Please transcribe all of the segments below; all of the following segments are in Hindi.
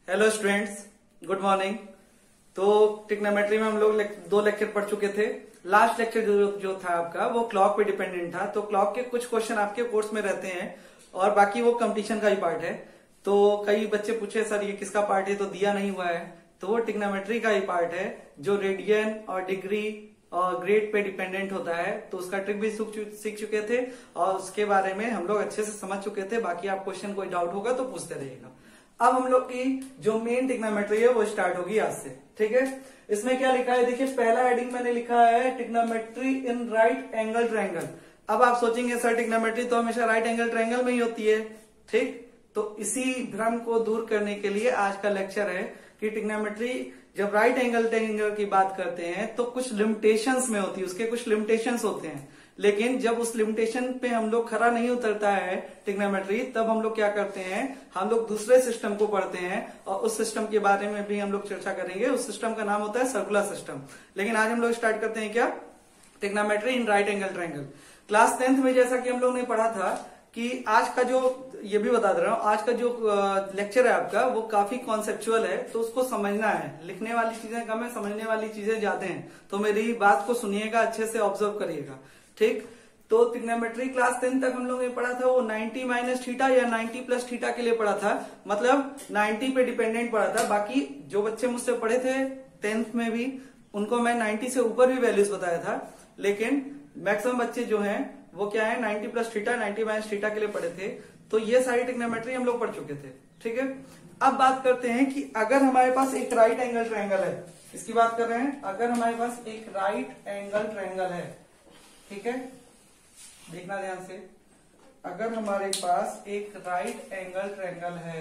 Hello students, good morning. तो ट्रिग्नोमेट्री में हम लोग दो लेक्चर पढ़ चुके थे। लास्ट लेक्चर जो था आपका वो क्लॉक पे डिपेंडेंट था। तो क्लॉक के कुछ क्वेश्चन आपके कोर्स में रहते हैं और बाकी वो कंपटीशन का ही पार्ट है। तो कई बच्चे पूछे सर ये किसका पार्ट है, तो दिया नहीं हुआ है। तो वो ट्रिग्नोमेट्री का ही पार्ट है जो रेडियन और डिग्री और ग्रेड पे डिपेंडेंट होता है। तो उसका ट्रिक भी सीख चुके थे और उसके बारे में हम लोग अच्छे से समझ चुके थे। बाकी आप क्वेश्चन कोई डाउट होगा तो पूछते रहिएगा। अब हम लोग की जो मेन ट्रिग्नोमेट्री है वो स्टार्ट होगी आज से, ठीक है। इसमें क्या लिखा है, देखिए पहला हेडिंग मैंने लिखा है trigonometry in right angle triangle. अब आप सोचेंगे सर ट्रिग्नोमेट्री तो हमेशा राइट एंगल ट्रायंगल में ही होती है, ठीक। तो इसी भ्रम को दूर करने के लिए आज का लेक्चर है कि ट्रिग्नोमेट्री जब राइट एंगल ट्रायंगल की बात करते हैं तो कुछ लिमिटेशंस में होती है, उसके कुछ लिमिटेशंस होते हैं। लेकिन जब उस लिमिटेशन पे हम लोग खरा नहीं उतरता है ट्रिग्नोमेट्री, तब हम लोग क्या करते हैं, हम लोग दूसरे सिस्टम को पढ़ते हैं और उस सिस्टम के बारे में भी हम लोग चर्चा करेंगे। उस सिस्टम का नाम होता है सर्कुलर सिस्टम। लेकिन आज हम लोग स्टार्ट करते हैं क्या, trigonometry in right angle triangle. Class 10th में जैसा कि हम लोग ने पढ़ा था कि आज का जो, ये भी बता दे रहा हूं, आज का जो लेक्चर है आपका वो काफी कॉन्सेप्चुअल है। तो उसको समझना है, लिखने वाली चीजें कम है, समझने वाली चीजें ज्यादा हैं। तो मेरी बात को सुनिएगा, अच्छे से ऑब्जर्व करिएगा, ठीक। तो ट्रिग्नोमेट्री क्लास 10 तक हम लोग ने पढ़ा था वो 90 माइनस थीटा या 90 प्लस थीटा के लिए पढ़ा था, मतलब 90 पे डिपेंडेंट पढ़ा था। बाकी जो बच्चे मुझसे पढ़े थे 10th में भी, उनको मैं 90 से ऊपर भी वैल्यूज बताया था। लेकिन मैक्सिमम बच्चे जो हैं वो क्या है, 90 प्लस थीटा 90 माइनस थीटा के लिए पढ़े थे। तो ये सारी ट्रिग्नोमेट्री हम लोग पढ़ चुके थे, ठीक है। अब बात करते हैं कि अगर हमारे पास एक राइट एंगल ट्रायंगल है, इसकी बात कर रहे हैं। अगर हमारे पास एक राइट एंगल ट्रायंगल है, ठीक है, देखना ध्यान से। अगर हमारे पास एक राइट एंगल ट्रायंगल है,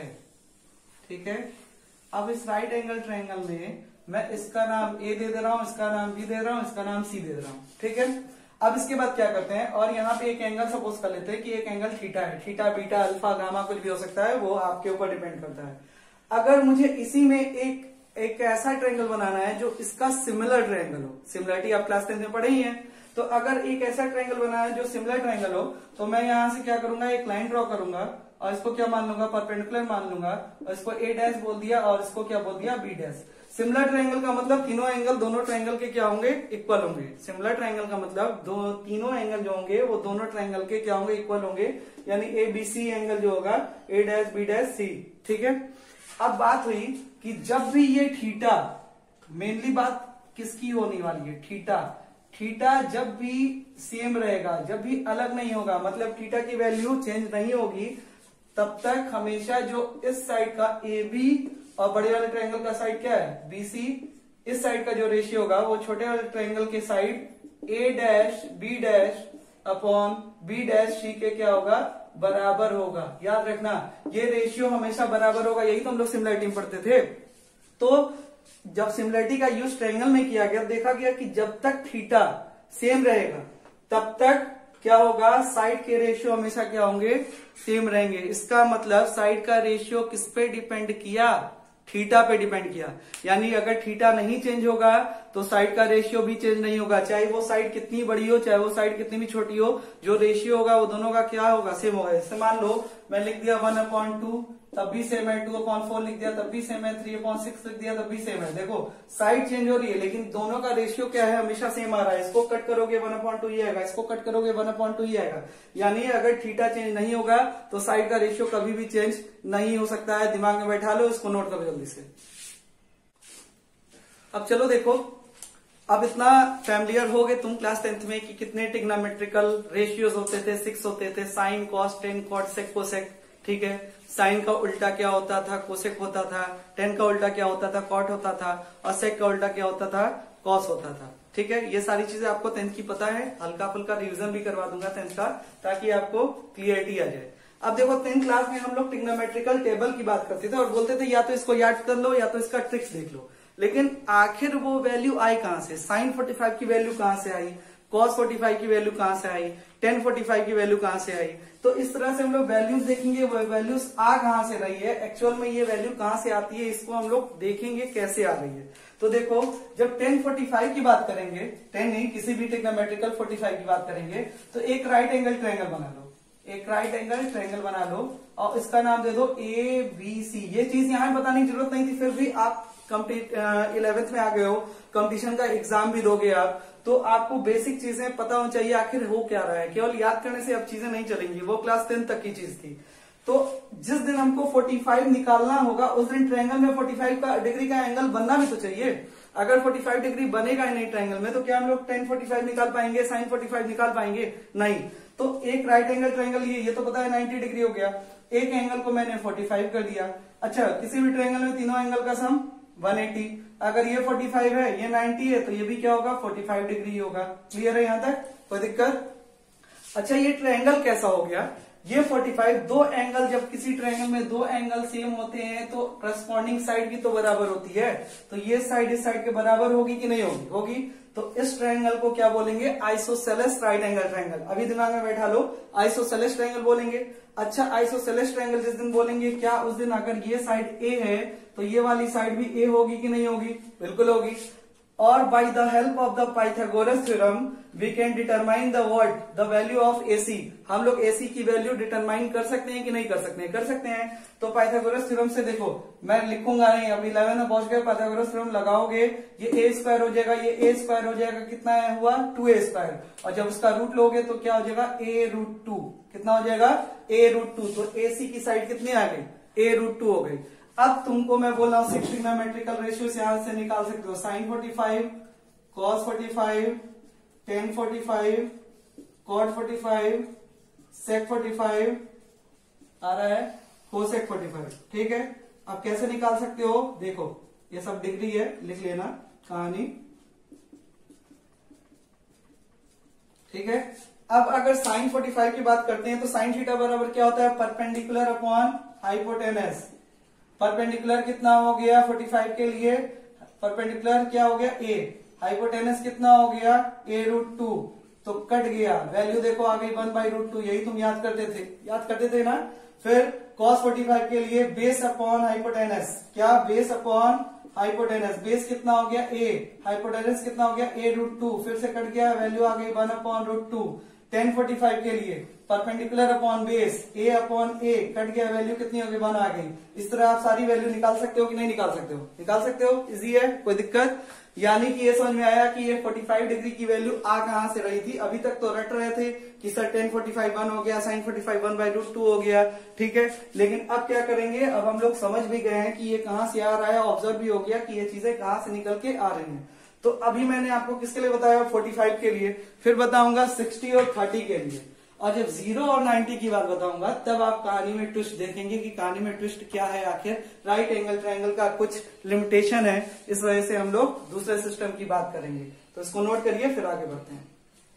ठीक है। अब इस राइट एंगल ट्रायंगल में मैं इसका नाम ए दे रहा हूं, इसका नाम बी दे रहा हूं, इसका नाम सी दे रहा हूं, ठीक है। अब इसके बाद क्या करते हैं, और यहाँ पे एक एंगल सपोज कर लेते हैं कि एक एंगल थीटा है। थीटा, बीटा, अल्फा, गामा कुछ भी हो सकता है, वो आपके ऊपर डिपेंड करता है। अगर मुझे इसी में एक ऐसा ट्रायंगल बनाना है जो इसका सिमिलर ट्रायंगल हो, सिमिलरिटी आप क्लास 10 में पढ़े ही है। तो अगर एक ऐसा ट्रायंगल बनाना है जो सिमिलर ट्रायंगल हो, तो मैं यहां से क्या करूंगा, एक लाइन ड्रॉ करूंगा और इसको क्या मान लूंगा, परपेंडिकुलर मान लूंगा, और इसको ए डैश बोल दिया और इसको क्या बोल दिया, बी डैश। सिमिलर ट्रायंगल का मतलब तीनों एंगल दोनों ट्रायंगल के क्या होंगे, इक्वल होंगे। सिमिलर ट्रायंगल का मतलब तीनों एंगल जो होंगे वो दोनों ट्रायंगल के क्या होंगे, इक्वल होंगे। यानी ए बी सी एंगल जो होगा A dash B dash C, ठीक है। अब बात हुई कि जब भी ये थीटा, मेनली बात किसकी होने वाली है, थीटा जब भी सेम रहेगा, जब भी अलग नहीं होगा, मतलब थीटा की वैल्यू चेंज नहीं होगी, तब तक हमेशा जो इस साइड का ए बी और बड़े वाले ट्रायंगल का साइड क्या है, बी सी, इस साइड का जो रेशियो होगा वो छोटे वाले ट्रायंगल के side A dash B dash upon B dash C के क्या होगा, बराबर होगा। याद रखना, ये रेशियो हमेशा बराबर होगा। यही तो हम लोग सिमिलरिटी में पढ़ते थे। तो जब सिमिलरिटी का यूज ट्रायंगल में किया गया, देखा गया कि जब तक थीटा सेम रहेगा तब तक क्या होगा, साइड के रेशियो हमेशा क्या होंगे, सेम रहेंगे। इसका मतलब साइड का रेशियो किस पे डिपेंड किया, थीटा पे डिपेंड किया। यानी अगर थीटा नहीं चेंज होगा तो साइड का रेशियो भी चेंज नहीं होगा, चाहे वो साइड कितनी बड़ी हो चाहे वो साइड कितनी भी छोटी हो, जो रेशियो होगा वो दोनों का क्या होगा, सेम होगा। जैसे मान लो मैं लिख दिया 1/2, तब भी सेम है, 2/4 लिख दिया तब भी सेम है, 3/6 लिख दिया तब भी सेम है। देखो साइड चेंज हो रही है लेकिन दोनों का रेशियो क्या है, हमेशा सेम आ रहा है। इसको कट करोगे 1/2 ये आएगा, इसको कट करोगे 1/2 ये आएगा। यानी अगर थीटा चेंज नहीं होगा तो साइड का रेशियो कभी भी चेंज नहीं हो सकता है। दिमाग में बैठा लो, इसको नोट करो जल्दी से। अब चलो देखो, अब इतना फैमिलियर हो गए तुम क्लास 10th में कि कितने ट्रिग्नोमेट्रिकल रेशियोज होते थे, 6 होते थे, sine, cos, tan, cot, sec, cosec, ठीक है। साइन का उल्टा क्या होता था, कोसेक होता था। टेन का उल्टा क्या होता था, कॉट होता था। और सेक का उल्टा क्या होता था, कॉस होता था, ठीक है। ये सारी चीजें आपको 10th की पता है। हल्का फुल्का रिवीजन भी करवा दूंगा 10th का, ताकि आपको क्लियरिटी आ जाए। अब देखो 10th क्लास में हम लोग ट्रिग्नोमेट्रिकल टेबल की बात करते थे और बोलते थे या तो इसको याद कर लो या तो इसका ट्रिक्स देख लो। लेकिन आखिर वो वैल्यू आई कहां से, साइन 45 की वैल्यू कहां से आई, कॉस 45 की वैल्यू कहां से आई, टेन 45 की वैल्यू कहां से आई। तो इस तरह से हम लोग वैल्यूज देखेंगे, वो वैल्यूज आ कहां से रही है, एक्चुअल में ये वैल्यू कहां से आती है, इसको हम लोग देखेंगे कैसे आ रही है। तो देखो जब 1045 की बात करेंगे, 10 नहीं किसी भी ट्रिग्नोमेट्रिकल 45 की बात करेंगे, तो एक राइट एंगल ट्रायंगल बना लो, एक राइट एंगल ट्रायंगल बना लो और इसका नाम दे दो ABC। ये चीज यहाँ बताने की जरूरत नहीं थी, फिर भी आप 11th में आ गए हो, कंपटीशन का एग्जाम भी दोगे आप, तो आपको बेसिक चीजें पता होनी चाहिए आखिर हो क्या रहा है। केवल याद करने से अब चीजें नहीं चलेंगी, वो क्लास 10 तक की चीज थी। तो जिस दिन हमको 45 निकालना होगा उस दिन ट्रायंगल में 45 का डिग्री का एंगल बनना भी तो चाहिए। अगर 45 डिग्री बनेगा ही नहीं ट्रायंगल में तो क्या हम लोग tan 45 निकाल पाएंगे, sin 45 निकाल पाएंगे? नहीं। तो एक राइट एंगल ट्रायंगल ये तो पता है 90 डिग्री हो गया, एक एंगल को मैंने 45 कर दिया। अच्छा, किसी भी ट्रायंगल में तीनों एंगल का सम 180। अगर ये 45 है, ये 90 है, तो ये भी क्या होगा 45 डिग्री होगा। क्लियर है यहाँ तक? कोई दिक्कत? अच्छा, ये ट्रायंगल कैसा हो गया? ये 45 दो एंगल, जब किसी ट्रायंगल में दो एंगल सेम होते हैं तो करस्पॉन्डिंग साइड भी तो बराबर होती है। तो ये साइड इस साइड के बराबर होगी कि नहीं होगी? होगी। तो इस ट्रायंगल को क्या बोलेंगे? Isosceles right angle triangle. अभी दिमाग में बैठा लो, आइसोसेलेस ट्रायंगल बोलेंगे। अच्छा, आइसोसेलेस ट्रायंगल जिस दिन बोलेंगे, क्या उस दिन अगर ये साइड ए है तो ये वाली साइड भी ए होगी कि नहीं होगी? बिल्कुल होगी। और by the help of the Pythagoras theorem we can determine the what? The value of AC। हम लोग AC की वैल्यू डिटरमाइन कर सकते हैं कि नहीं कर सकते हैं? कर सकते हैं। तो पाइथागोरस थ्योरम से देखो, मैं लिखूंगा नहीं, अभी 11 में पहुंच गए, पाइथागोरस थ्योरम लगाओगे, ये A² हो जाएगा, ये A² हो जाएगा, कितना है हुआ? 2A²। और जब उसका रूट लोगे तो क्या हो जाएगा? A√2। कितना हो जाएगा? A√2। तो AC की साइड कितनी आ गई? A√2 हो गई। अब तुमको मैं बोल रहा हूं 6 ट्रिग्नोमेट्रिकल रेशियोज यहां से निकाल सकते हो। sin 45, cos 45, tan 45, cot 45, sec 45 आ रहा है, cosec 45। ठीक है, अब कैसे निकाल सकते हो? देखो, ये सब डिग्री है, लिख लेना कहानी। ठीक है, अब अगर sin 45 की बात करते हैं तो sin थीटा बराबर क्या होता है? Perpendicular upon hypotenuse. परपेंडिकुलर कितना हो गया 45 के लिए? परपेंडिकुलर क्या हो गया? A। हाइपोटेनस कितना हो गया? A√2। तो कट गया, वैल्यू देखो आ गई 1/√2। यही तुम याद करते थे ना। फिर cos 45 के लिए बेस अपॉन हाइपोटेनस। क्या? Base upon hypotenuse. बेस कितना हो गया? A। हाइपोटेनस कितना हो गया? A√2। फिर से कट गया, वैल्यू आ गई 1/√2। tan 45 के लिए perpendicular upon base, A upon A, cut गया, वैल्यू कितनी होगी? 1 आ गई। इस तरह आप सारी वैल्यू निकाल सकते हो कि नहीं निकाल सकते हो? निकाल सकते हो, इजी है, कोई दिक्कत? यानी कि ये समझ में आया कि ये 45 डिग्री की वैल्यू आ कहां से रही थी। अभी तक तो रट रहे थे कि सर tan 45 1 हो गया, sin 45 1/√2 हो गया। ठीक है, लेकिन अब क्या करेंगे? अब हम लोग समझ भी गए हैं कि ये कहां से आ रहा है, ऑब्जर्व भी हो गया कि ये चीजें कहां से निकल के आ रही हैं। तो अभी मैंने आपको किसके लिए बताया? 45 के लिए, फिर बताऊंगा 60 और 30 के लिए, और जब 0 और 90 की बात बताऊंगा तब आप कहानी में ट्विस्ट देखेंगे कि कहानी में ट्विस्ट क्या है। आखिर राइट एंगल ट्रायंगल का कुछ लिमिटेशन है, इस वजह से हम लोग दूसरे सिस्टम की बात करेंगे। तो इसको नोट करिए, फिर आगे बढ़ते हैं।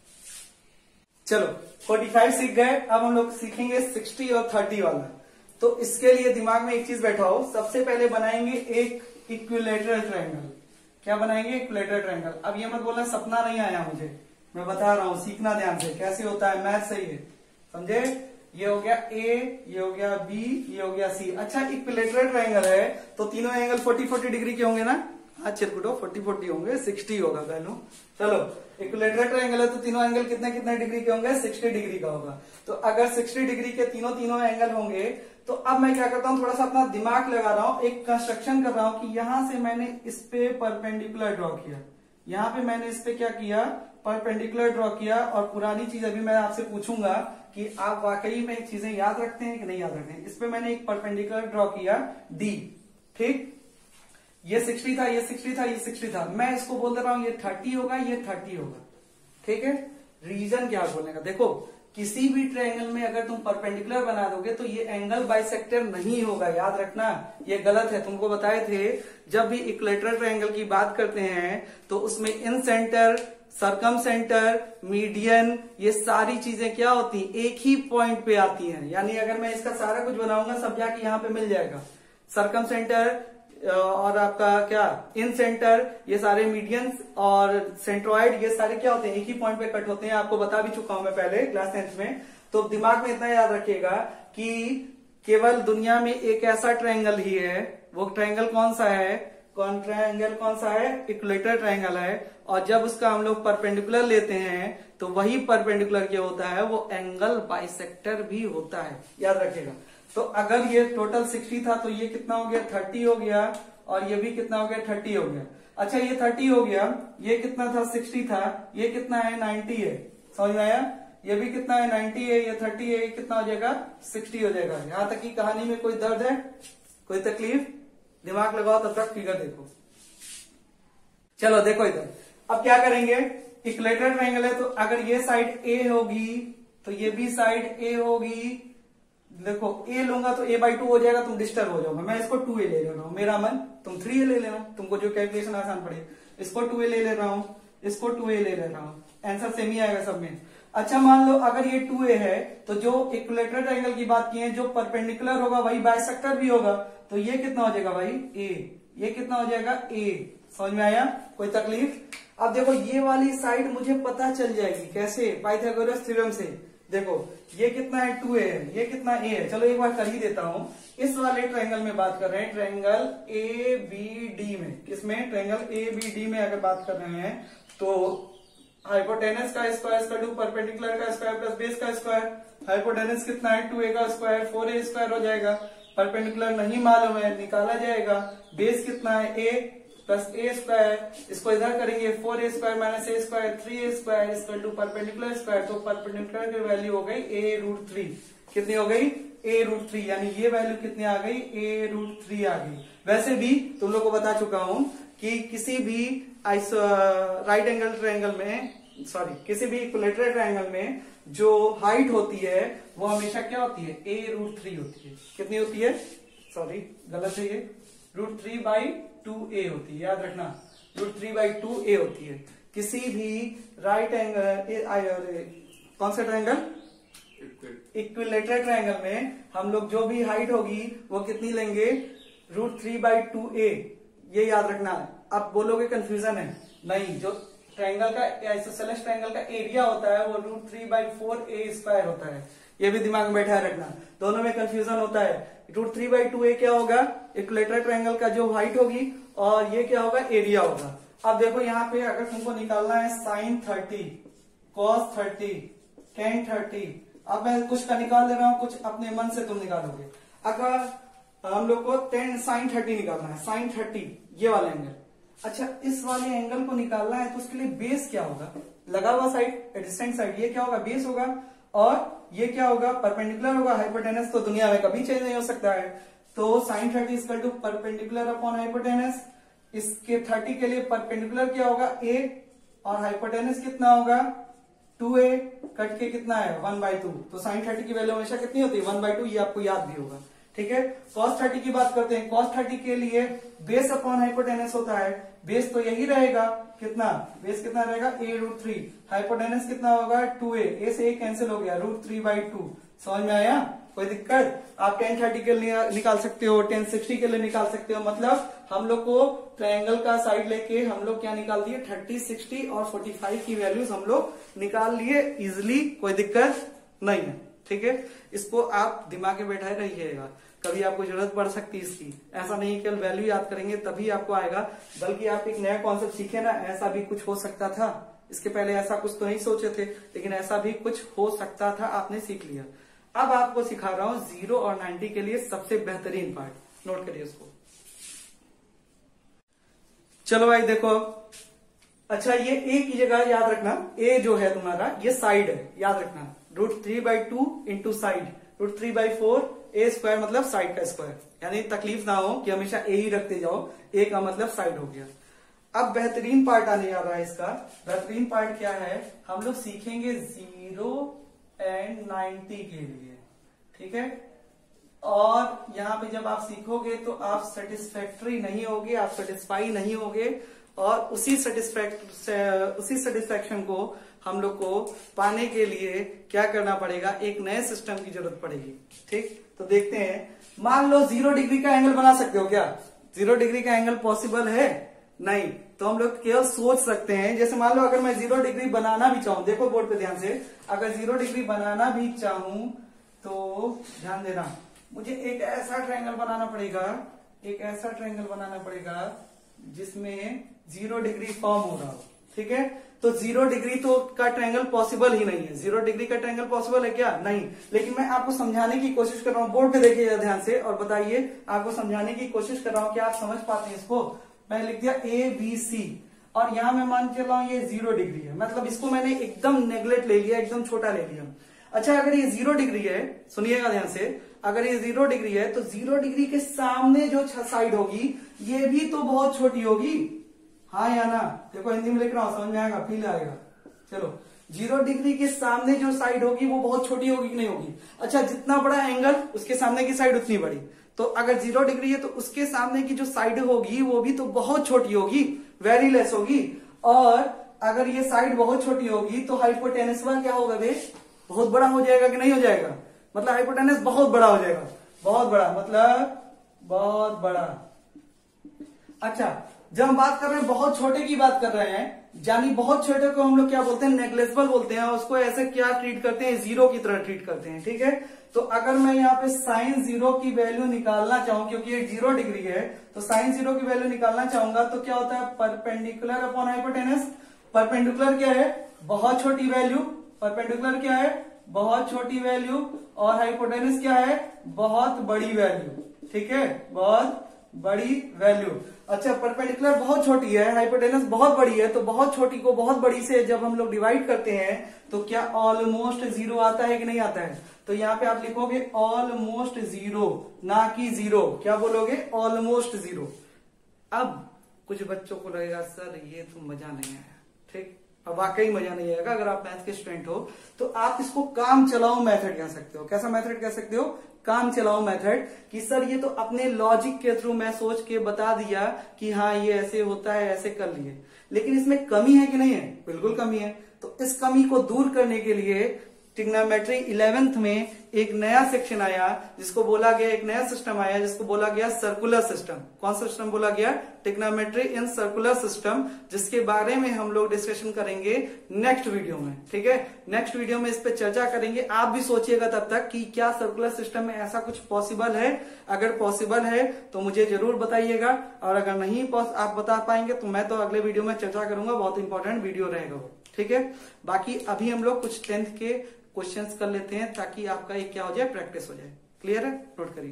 चलो, 45 सीख गए, अब हम लोग सीखेंगे 60 और 30 वाला। तो इसके लिए दिमाग में एक चीज बैठाओ, सबसे पहले बनाएंगे एक इक्विलैटरल ट्रायंगल। क्या बनाएंगे? Equilateral triangle. अब ये मत बोलना सपना नहीं आया मुझे, मैं बता रहा हूं, सीखना ध्यान से कैसे होता है, मैथ सही है, समझे? ये हो गया A, ये हो गया B, ये हो गया C। अच्छा, इक्विलैटरल ट्रायंगल है तो तीनों एंगल 40-40 डिग्री के होंगे ना? हाँ चिरकुटो, 40-40 होंगे, 60 होगा पहले। चलो, इक्विलैटरल ट्रायंगल है तो तीनों एंगल कितने कितने डिग्री के होंगे? 60 डिग्री का होगा। तो अगर 60 डिग्री के तीनों एंगल होंगे तो अब मैं क्या करता हूं, थोड़ा सा अपना दिमाग लगा रहा हूं, एक कंस्ट्रक्शन कर रहा हूं कि यहां से मैंने इस पे परपेंडिकुलर ड्रॉ किया, यहाँ पे मैंने इस पे क्या किया? परपेंडिकुलर ड्रॉ किया। और पुरानी चीज अभी मैं आपसे पूछूंगा कि आप वाकई में चीजें याद रखते हैं कि नहीं याद रखते हैं। इस पे मैंने एक परपेंडिकुलर ड्रॉ किया D। ठीक, ये 60 था, ये 60 था, ये 60 था। मैं इसको बोल दे रहा हूं ये 30 होगा, ये 30 होगा। ठीक है, रीजन क्या बोलने का? देखो, किसी भी ट्रायंगल में अगर तुम परपेंडिकुलर बना दोगे तो ये एंगल बाइसेक्टर नहीं होगा, याद रखना, ये गलत है। तुमको बताए थे जब भी इक्विलैटरल ट्रायंगल की बात करते हैं तो उसमें incentre, circumcentre, median, ये सारी चीजें क्या होती हैं? एक ही पॉइंट पे आती हैं। यानी अगर मैं इसका सारा कुछ बनाऊंगा सब जाके यहाँ पे मिल जाएगा। सरकम सेंटर और आपका क्या इन सेंटर, ये सारे मीडियंस और सेंट्रॉइड, ये सारे क्या होते हैं? एक ही पॉइंट पे कट होते हैं। आपको बता भी चुका हूं मैं पहले क्लास 10th में। तो दिमाग में इतना याद रखिएगा कि केवल दुनिया में एक ऐसा ट्रायंगल ही है, वो ट्रायंगल कौन सा है? ट्रायंगल कौन सा है, इक्विलेटरल ट्रायंगल है, और जब उसका हम लोग परपेंडिकुलर लेते हैं तो वही परपेंडिकुलर क्या होता है, वो एंगल बाइसेक्टर भी होता है, याद रखिएगा। तो अगर ये टोटल 60 था तो ये कितना हो गया, 30 हो गया, और ये भी कितना हो गया, 30 हो गया। अच्छा ये 30 हो गया, ये कितना था, 60 था, ये कितना है, 90 है, समझ में आया। ये भी कितना है, 90 है, ये 30 है, ये कितना हो जाएगा, 60 हो जाएगा। यहां तक की कहानी में कोई दर्द है, कोई तकलीफ, दिमाग लगाओ तब तक फिगर देखो। चलो देखो इधर, अब क्या करेंगे, इक्विलेटरल ट्रायंगल है तो अगर ये साइड ए होगी तो ये भी साइड ए होगी। देखो ए लूंगा तो a/2 हो जाएगा, तुम डिस्टर्ब हो जाओगे। मैं इसको 2a ले रहा हूं, मेरा मन, तुम 3a ले लेना, तुमको जो कैलकुलेशन आसान पड़े। इसको 2a ले ले रहा हूं, इसको 2a ले ले रहा हूं, आंसर सेम ही आएगा सब में। अच्छा मान लो अगर ये 2a है तो जो इक्विलेटरल ट्रायंगल की बात की है, जो परपेंडिकुलर होगा वही बाइसेक्टर भी होगा, तो ये कितना हो जाएगा भाई, a, ये कितना हो जाएगा, a। समझ में आया, कोई तकलीफ। अब देखो ये वाली साइड मुझे पता चल जाएगी, कैसे, पाइथागोरस थ्योरम से। देखो ये कितना है, 2a है, ये कितना a है, चलो एक बार कर ही देता हूं। इस वाले ट्रायंगल में बात कर रहे हैं, ट्रायंगल ABD में, किसमें, ट्रायंगल ABD में अगर बात कर रहे हैं तो हाइपोटेनस का स्क्वायर इक्वल टू परपेंडिकुलर का स्क्वायर प्लस बेस का स्क्वायर। हाइपोटेनस कितना है, 2a का स्क्वायर 4a स्क्वायर हो जाएगा। परपेंडिकुलर नहीं मालूम है, निकाला जाएगा। बेस कितना है, a प्लस a स्क्वायर, इसको इधर करेंगे 4a square minus a square 3a square equal to perpendicular square. तो परपेंडिकुलर की वैल्यू हो गई a√3। कितनी हो गई, a√3, यानी ये वैल्यू कितनी आ गई, a√3 आ गई। वैसे भी तुम लोग को बता चुका हूं कि किसी भी राइट एंगल ट्रायंगल में, सॉरी किसी भी इक्विलेटरल ट्रायंगल में जो हाइट होती है वो हमेशा क्या होती है, a√3 होती है। कितनी होती है, सॉरी गलत है ये, √3/2a होती है, याद रखना, √3/2a होती है। किसी भी राइट एंगल, कौन सा ट्रायंगल, इक्विलेटरल ट्रायंगल में हम लोग जो भी हाइट होगी वो कितनी लेंगे, √3/2a, ये याद रखना है। अब बोलोगे कंफ्यूजन है, नहीं, जो ट्रायंगल का आइसोसेलेस ट्रायंगल का एरिया होता है वो √3/4a स्क्वायर होता है, ये भी दिमाग में बैठा रखना। दोनों में कंफ्यूजन होता है। √3/2a क्या होगा, इक्विलेटरल ट्रायंगल का जो हाइट होगी, और ये क्या होगा, एरिया होगा। अब देखो यहाँ पे अगर तुमको निकालना है sin 30, cos 30, tan 30, अब मैं कुछ का निकाल दे रहा हूं, कुछ अपने मन से तुम निकालोगे। अगर हम लोग को sin 30 निकालना है, sin 30 ये वाला एंगल, अच्छा इस वाले एंगल को निकालना है तो उसके लिए बेस क्या होगा, लगा हुआ साइड, एडजेसेंट साइड, ये क्या होगा, बेस होगा, और ये क्या होगा, परपेंडिकुलर होगा। हाइपोटेनस तो दुनिया में कभी चेंज नहीं हो सकता है, तो sin 30 equal to perpendicular upon hypotenuse. इसके 30 के लिए परपेंडिकुलर क्या होगा, a, और हाइपोटेनस कितना होगा, 2a, कट के कितना है, 1/2। तो sin 30 की वैल्यू हमेशा कितनी होती है, 1/2, ये आपको याद भी होगा, ठीक है। cos 30 की बात करते हैं, cos 30 के लिए बेस अपॉन हाइपोटेनस होता है, बेस तो यही रहेगा, कितना, बेस कितना रहेगा, a√3, हाइपोटेनस कितना होगा, 2a, a से a कैंसिल हो गया, √3/2। समझ में आया, कोई दिक्कत। आप tan 30 के लिए निकाल सकते हो, tan 60 के लिए निकाल सकते हो। मतलब हम लोग को ट्रायंगल का साइड लेके हम लोग क्या निकाल दिए, 30, 60 और 45 की वैल्यूज हम लोग निकाल लिए इजिली, कोई दिक्कत नहीं है, ठीक है। इसको आप दिमाग में बैठाए रहिएगा, कभी आपको जरूरत पड़ सकती है इसकी। ऐसा नहीं कि वैल्यू याद करेंगे तभी आपको आएगा, बल्कि आप एक नया कॉन्सेप्ट सीखे ना, ऐसा भी कुछ हो सकता था, इसके पहले ऐसा कुछ तो नहीं सोचे थे, लेकिन ऐसा भी कुछ हो सकता था, आपने सीख लिया। अब आपको सिखा रहा हूं 0 और 90 के लिए सबसे बेहतरीन पार्ट, नोट करिए उसको। चलो भाई देखो, अच्छा ये a की जगह याद रखना, a जो है तुम्हारा ये साइड है, याद रखना, √3/2 इंटू साइड, √3/4a स्क्वायर मतलब साइड का स्क्वायर, यानी तकलीफ ना हो कि हमेशा a ही रखते जाओ, a का मतलब साइड हो गया। अब बेहतरीन पार्ट आने जा रहा है इसका। बेहतरीन पार्ट क्या है, हम लोग सीखेंगे 0 और 90 के लिए, ठीक है। और यहाँ पे जब आप सीखोगे तो आप सेटिस्फैक्टरी नहीं होगे, आप सेटिस्फाई नहीं होगे, और उसी सेटिस्फैक्शन को हम लोग को पाने के लिए क्या करना पड़ेगा, एक नए सिस्टम की जरूरत पड़ेगी, ठीक। तो देखते हैं, मान लो 0 डिग्री का एंगल बना सकते हो क्या, 0 डिग्री का एंगल पॉसिबल है, नहीं, तो हम लोग केवल सोच सकते हैं। जैसे मान लो अगर मैं 0 डिग्री बनाना भी चाहूं, देखो बोर्ड पे ध्यान से, अगर 0 डिग्री बनाना भी चाहूं तो ध्यान देना, मुझे एक ऐसा ट्रायंगल बनाना पड़ेगा, एक ऐसा ट्रायंगल बनाना पड़ेगा जिसमें 0 डिग्री फॉर्म हो रहा हो, ठीक है। तो 0 डिग्री तो का ट्रायंगल पॉसिबल ही नहीं है। 0 डिग्री का ट्रायंगल पॉसिबल है क्या? नहीं। लेकिन मैं आपको समझाने की कोशिश कर रहा हूं, बोर्ड पे देखिए ध्यान से और बताइए, आपको समझाने की कोशिश कर रहा हूं कि आप समझ पाते हैं इसको। मैंने लिख दिया ABC और यहां मैं मान के चल रहा हूं ये 0 डिग्री है, मतलब इसको मैंने एकदम नेगलेक्ट ले लिया, एकदम छोटा ले लिया। अच्छा, अगर ये 0 डिग्री है, सुनिएगा ध्यान से, अगर ये 0 डिग्री है तो 0 डिग्री के सामने जो साइड होगी ये भी तो बहुत छोटी होगी, हाँ या ना? देखो हिंदी में लिख रहा हूं, समझ में आएगा, फील आएगा। चलो, 0 डिग्री के सामने जो साइड होगी वो बहुत छोटी होगी कि नहीं होगी? अच्छा, जितना बड़ा एंगल उसके सामने की साइड उतनी बड़ी। तो अगर 0 डिग्री है तो उसके सामने की जो साइड होगी वो भी तो बहुत छोटी होगी, वेरी लेस होगी। और अगर ये साइड बहुत छोटी होगी तो हाइपोटेनस क्या होगा बेश? बहुत बड़ा हो जाएगा कि नहीं हो जाएगा? मतलब हाइपोटेनस बहुत बड़ा हो जाएगा, बहुत बड़ा मतलब बहुत बड़ा। अच्छा, जब हम बात कर रहे हैं बहुत छोटे की बात कर रहे हैं, यानी बहुत छोटे को हम लोग क्या बोलते हैं? नेग्लेजिबल बोलते हैं। उसको ऐसे क्या ट्रीट करते हैं? 0 की तरह ट्रीट करते हैं, ठीक है। तो अगर मैं यहाँ पे साइन 0 की वैल्यू निकालना चाहूं, क्योंकि ये 0 डिग्री है, तो साइन 0 की वैल्यू निकालना चाहूंगा तो क्या होता है? Perpendicular upon hypotenuse. परपेंडिकुलर क्या है? बहुत छोटी वैल्यू। परपेंडिकुलर क्या है? बहुत छोटी वैल्यू। और हाइपोटेनस क्या है? बहुत बड़ी वैल्यू, ठीक है, बहुत बड़ी वैल्यू। अच्छा, परपेंडिकुलर बहुत छोटी है, हाइपोटेनस बहुत बड़ी है, तो बहुत छोटी को बहुत बड़ी से जब हम लोग डिवाइड करते हैं तो क्या ऑलमोस्ट 0 आता है कि नहीं आता है? तो यहाँ पे आप लिखोगे ऑलमोस्ट 0, ना कि 0। क्या बोलोगे? ऑलमोस्ट 0। अब कुछ बच्चों को लगेगा सर ये तो मजा नहीं आया, ठीक। अब वाकई मजा नहीं आएगा। अगर आप मैथ्स के स्टूडेंट हो तो आप इसको काम चलाओ मेथड कह सकते हो। कैसा मेथड कह सकते हो? काम चलाओ मेथड। कि सर ये तो अपने लॉजिक के थ्रू मैं सोच के बता दिया कि हाँ ये ऐसे होता है, ऐसे कर लिए, लेकिन इसमें कमी है कि नहीं है? बिल्कुल कमी है। तो इस कमी को दूर करने के लिए ट्रिग्नोमेट्री 11th में एक नया सेक्शन आया जिसको बोला गया, एक नया सिस्टम आया जिसको बोला गया सर्कुलर सिस्टम। कौन सा सिस्टम बोला गया? ट्रिग्नोमेट्री इन सर्कुलर सिस्टम, जिसके बारे में हम लोग डिस्कशन करेंगे नेक्स्ट वीडियो में, ठीक है। नेक्स्ट वीडियो में इस पे चर्चा करेंगे। आप भी सोचिएगा तब तक कि क्या सर्कुलर सिस्टम में ऐसा कुछ पॉसिबल है। अगर पॉसिबल है तो मुझे जरूर बताइएगा, और अगर नहीं आप बता पाएंगे तो मैं तो अगले वीडियो में चर्चा करूंगा। बहुत इंपॉर्टेंट वीडियो रहेगा वो, ठीक है। बाकी अभी हम लोग कुछ 10th के क्वेश्चंस कर लेते हैं ताकि आपका एक क्या हो जाए? प्रैक्टिस हो जाए। क्लियर है? नोट करिए।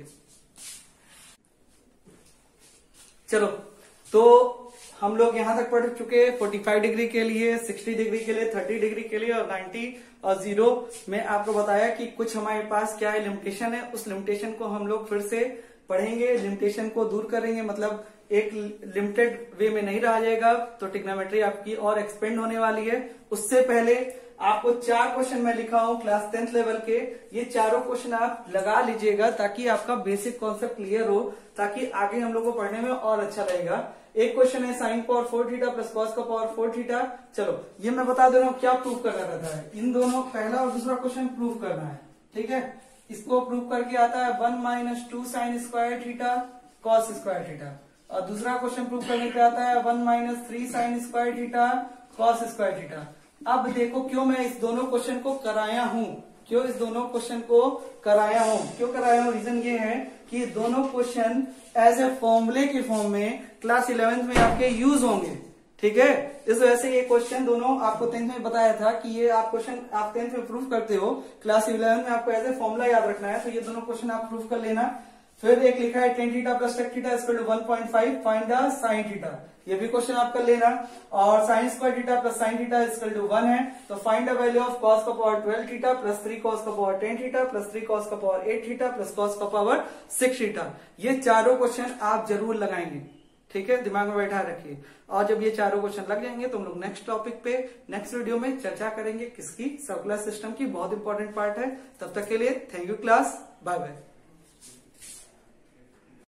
चलो, तो हम लोग यहां तक पढ़ चुके 45 डिग्री के लिए, 60 डिग्री के लिए, 30 डिग्री के लिए और 90 और 0 में आपको बताया कि कुछ हमारे पास क्या है? लिमिटेशन है। उस लिमिटेशन को हम लोग फिर से पढ़ेंगे, लिमिटेशन को दूर करेंगे, मतलब एक लिमिटेड वे में नहीं रह जाएगा। तो ट्रिग्नोमेट्री आपकी और एक्सपेंड होने वाली है। उससे पहले आपको 4 क्वेश्चन मैं लिखा हूं क्लास 10th लेवल के। ये चारों क्वेश्चन आप लगा लीजिएगा ताकि आपका बेसिक कॉन्सेप्ट क्लियर हो, ताकि आगे हम लोग को पढ़ने में और अच्छा रहेगा। एक क्वेश्चन है sine power 4 theta plus cos का पावर 4 थीटा। चलो, ये मैं बता दे रहा हूं क्या प्रूव करना रहता है। इन दोनों, पहला और दूसरा क्वेश्चन प्रूव करना है, ठीक है। इसको प्रूव करके आता है 1 - 2 sine square theta cos square theta, और दूसरा क्वेश्चन प्रूव करने पे आता है 1 - 3 sine square theta cos square theta. अब देखो क्यों मैं इस दोनों क्वेश्चन को कराया हूं, क्यों इस दोनों क्वेश्चन को कराया हूं, क्यों कराया हूं? रीजन ये है कि दोनों क्वेश्चन एज ए फॉर्मूले के फॉर्म में क्लास 11th में आपके यूज होंगे, ठीक है। इस वजह से ये क्वेश्चन दोनों आपको 10th में बताया था कि ये आप क्वेश्चन आप 10th में प्रूफ करते हो, क्लास 11th में आपको एज ए फॉर्मूला याद रखना है। तो ये दोनों क्वेश्चन आप प्रूफ कर लेना। फिर एक लिखा है tan theta plus sec theta equal to 1.5 find the sine theta, ये भी क्वेश्चन आप कर लेना। और sine square theta plus sine theta equal to 1 है, तो find the value of cos का पावर 12 थीटा प्लस 3 कॉस का पावर 10 थीटा प्लस 3 कॉस का पावर 8 थीटा प्लस कॉस का पावर 6 थीटा। ये चारों क्वेश्चन आप जरूर लगाएंगे, ठीक है, दिमाग में बैठा रखिए। और जब ये चारों क्वेश्चन लग जाएंगे तो हम लोग नेक्स्ट टॉपिक पे नेक्स्ट वीडियो में चर्चा करेंगे किसकी? सर्कुलर सिस्टम की। बहुत इंपॉर्टेंट पार्ट है। तब तक के लिए thank you class, bye bye.